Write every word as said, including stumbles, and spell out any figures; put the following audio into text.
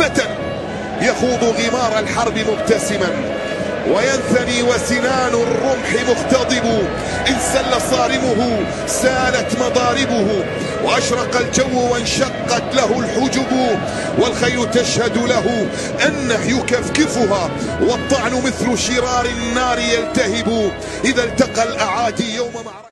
فتى يخوض غمار الحرب مبتسما وينثني وسنان الرمح مختضب. إن سل صارمه سالت مضاربه وأشرق الجو وانشقت له الحجب. والخيل تشهد له أنه يكفكفها والطعن مثل شرار النار يلتهب. إذا التقى الأعادي يوم معركة